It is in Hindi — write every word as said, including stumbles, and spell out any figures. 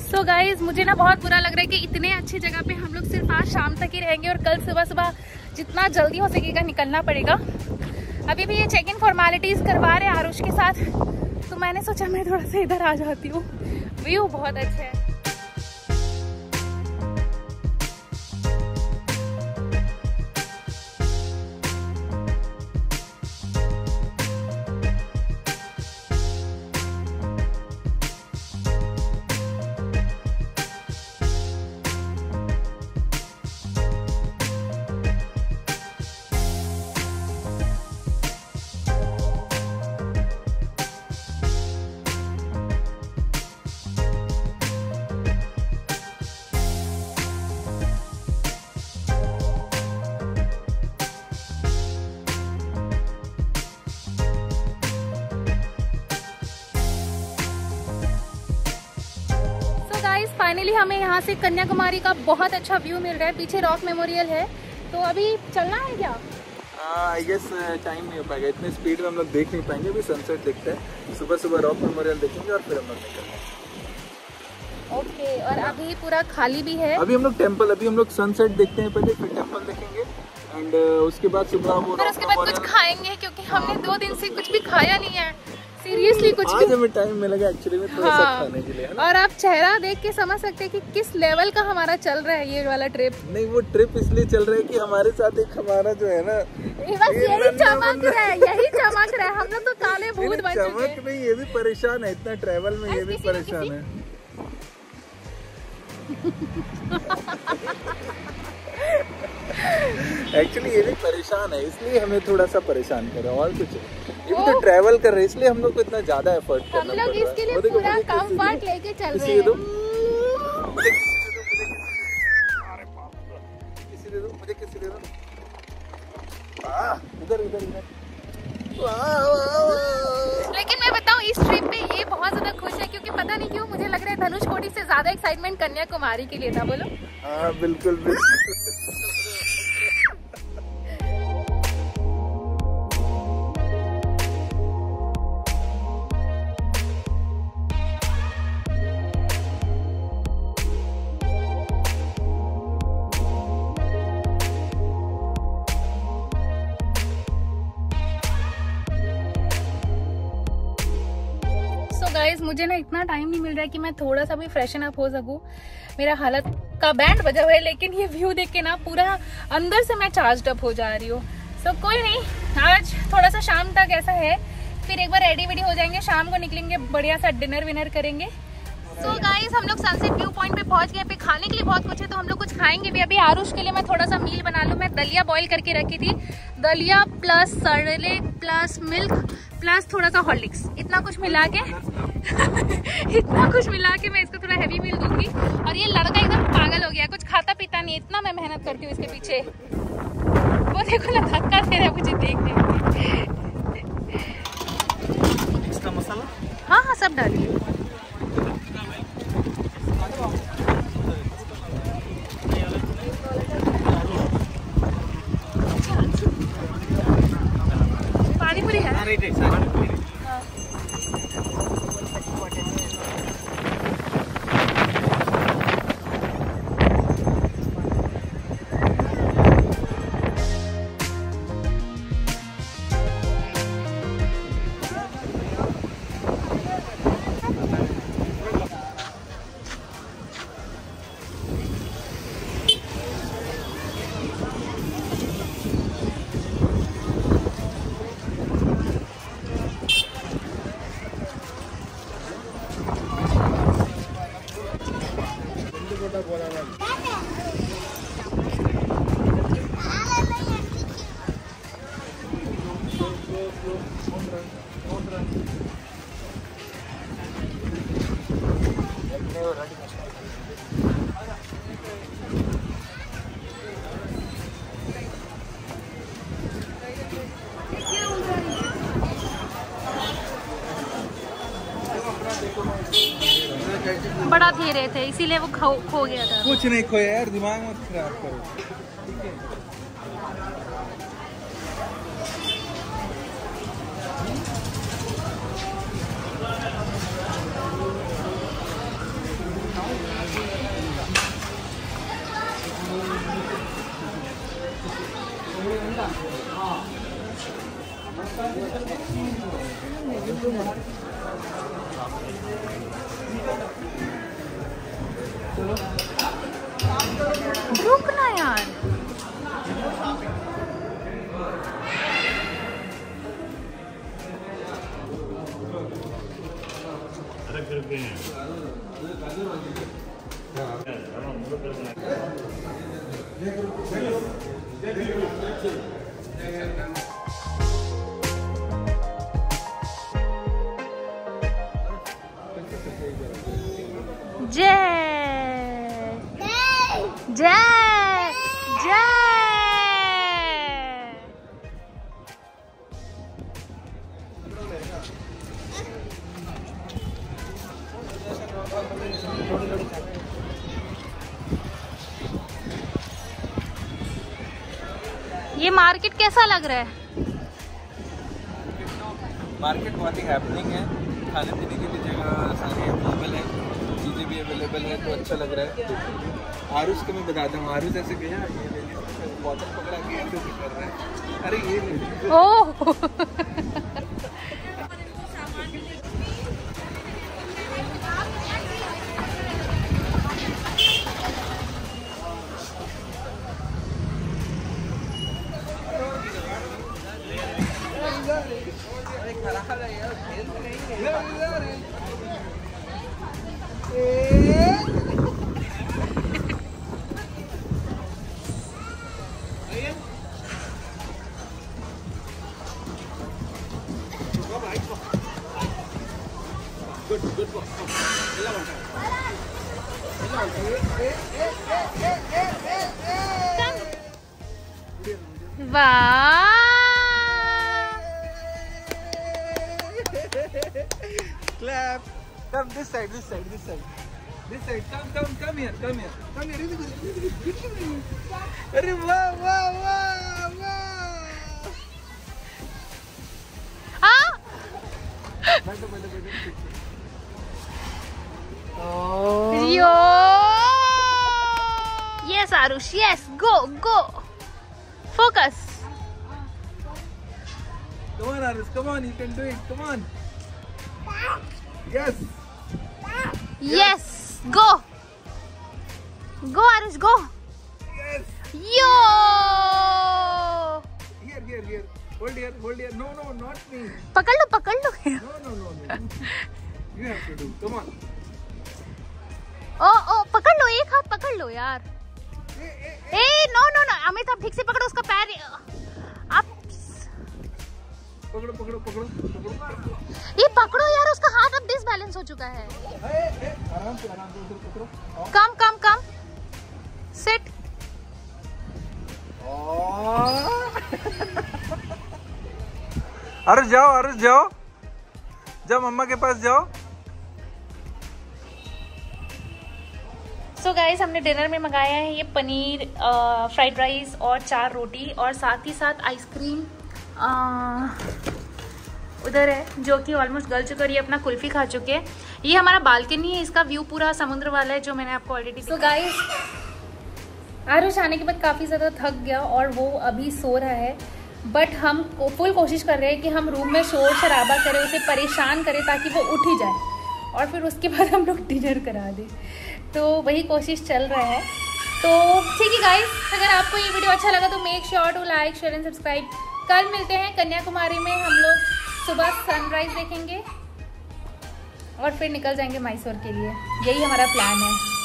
सो गाइज मुझे ना बहुत बुरा लग रहा है कि इतने अच्छी जगह पे हम लोग सिर्फ आज शाम तक ही रहेंगे और कल सुबह सुबह जितना जल्दी हो सकेगा निकलना पड़ेगा। अभी भी ये चेक इन फॉर्मेलिटीज करवा रहे हैं आरुष के साथ, तो मैंने सोचा मैं थोड़ा सा इधर आ जाती हूँ। व्यू बहुत अच्छा है। फाइनली हमें यहाँ से कन्याकुमारी का बहुत अच्छा व्यू मिल रहा है। पीछे रॉक मेमोरियल है, तो अभी चलना है क्या? आई गेस टाइम नहीं हो पाएगा, इतने स्पीड में हम लोग देख नहीं पाएंगे। अभी सनसेट देखते हैं, सुबह सुबह रॉक मेमोरियल देखेंगे और फिर हम लोग निकलेंगे। ओके, और अभी पूरा खाली भी है। अभी हम लोग टेम्पल अभी हम लोग सनसेट देखते हैं पहले, फिर टेम्पल देखेंगे एंड उसके बाद सुबह वो फिर उसके बाद कुछ खाएंगे, क्योंकि हमने दो दिन से कुछ भी खाया नहीं है। सीरियसली कुछ आज हमें टाइम मिलेगा एक्चुअली में थोड़ा सा खाने के लिए, है ना? और आप चेहरा देख के समझ सकते हैं कि किस लेवल का हमारा चल रहा है ये वाला ट्रिप। नहीं, वो ट्रिप इसलिए चल रहा है कि हमारे साथ एक हमारा जो है ना, बस यही चमक रहा है, यही चमक रहा है। हम लोग तो काले भूत बन चुके हैं। चमक नहीं, ये भी परेशान है इतना ट्रैवल में, ये भी परेशान है। एक्चुअली ये भी परेशान है, इसलिए हमें थोड़ा सा परेशान करे और कुछ है। ये भी तो ट्रैवल कर रहे हैं, इसलिए हम लोग को इतना ज्यादा एफर्ट करना पड़ रहा है। हम लोग इसके लिए पूरा कंफर्ट लेके चल रहे हैं। किसी दे दो, मुझे किसी दे दो। इधर इधर इधर। लेकिन मैं बताऊं, इस ट्रिप पे ये बहुत ज्यादा खुश है, क्योंकि पता नहीं क्यों मुझे लग रहा है धनुषकोटी से ज्यादा एक्साइटमेंट कन्याकुमारी के लिए था। बोलो। हाँ बिल्कुल बिल्कुल। गाइस मुझे ना इतना टाइम नहीं मिल रहा है कि मैं थोड़ा सा भी फ्रेशन अप हो सकूं। मेरा हालत का बैंड बजा हुआ है, लेकिन ये व्यू देख के ना पूरा अंदर से मैं चार्ज अप हो जा रही हूँ। सो so, कोई नहीं, आज थोड़ा सा शाम तक ऐसा है, फिर एक बार रेडी वेडी हो जाएंगे, शाम को निकलेंगे, बढ़िया सा डिनर विनर करेंगे। सो so, गाइस हम लोग सनसेट व्यू पॉइंट पे पहुंच गए। पे खाने के लिए बहुत कुछ है, तो हम लोग कुछ खाएंगे भी। अभी आरुष के लिए मैं थोड़ा सा मील बना लूँ। मैं दलिया बॉईल करके रखी थी, दलिया plus Cerelac plus milk plus थोड़ा सा हॉर्लिक्स, इतना कुछ मिला के इतना कुछ मिला के मैं इसको थोड़ा हैवी मील दूंगी। और ये लड़का एकदम पागल हो गया, कुछ खाता पीता नहीं, इतना मैं मेहनत करती हूँ इसके पीछे। वो देखो ना, धक्का दे रहा है मुझे देख देख। इसका मसाला हाँ हाँ सब डालिए। पानी पूरी है। बड़ा दे रहे थे, इसीलिए वो खो खो गया था। कुछ नहीं खोया यार, दिमाग मत खराब करो। रुकना यार। जय जय जय। ये मार्केट कैसा लग रहा है? मार्केट बहुत ही हैपनिंग है, खाने पीने की भी जगह सारी अवेलेबल है, चीज़ें भी अवेलेबल है, तो अच्छा लग रहा है। आरुष को मैं बताता हूँ, आरुष ऐसे गया ये बॉटल पकड़ा के ऐसे कर रहा है, अरे ये ओह वाह। Clap. Come this side, this side, this side, this side. Come, come, come here, come here, come here. अरे वाह वाह वाह वाह। हाँ। बैठो बैठो बैठो। यो। Yes Aarush, yes, go go. Focus. Come on Arush, come on, you can do it. Come on. Yes. Yes, go. Go Arush, go. Yes. Yo. Here, here, here. Hold here, hold here. No, no, not me. पकड़ लो, पकड़ लो। No, no, no, no. You have to do. Come on. ओ ओ पकड़ लो, एक हाथ पकड़ लो यार। Ah ah ah no no no, Amit आप ठीक से पकड़ो उसका पैर। आप पकड़ो पकड़ो पकड़ो पकड़ो। ये पकड़ो यार, उसका हाथ अब डिसबैलेंस हो चुका है। ए ए आराम से आराम से उधर पकड़ो। Come come come. सिट। अरे जाओ अरे जाओ जाओ मम्मा के पास जाओ। सो so गाइस, हमने डिनर में मंगाया है ये पनीर फ्राइड राइस और चार रोटी और साथ ही साथ आइसक्रीम उधर है जो कि ऑलमोस्ट गल चुका है। ये अपना कुल्फी खा चुके हैं। ये हमारा बालकनी है, इसका व्यू पूरा समुद्र वाला है जो मैंने आपको ऑलरेडी। सो गाइस, आरुष आने के बाद काफ़ी ज़्यादा थक गया और वो अभी सो रहा है, बट हम फुल कोशिश कर रहे हैं कि हम रूम में शोर शराबा करें, उसे परेशान करें ताकि वो उठ ही जाए और फिर उसके बाद हम लोग डिनर करा दें। तो वही कोशिश चल रहा है। तो ठीक है गाइस, अगर आपको ये वीडियो अच्छा लगा तो make sure to like share and subscribe. कल मिलते हैं कन्याकुमारी में, हम लोग सुबह सनराइज देखेंगे और फिर निकल जाएंगे मैसूर के लिए। यही हमारा प्लान है।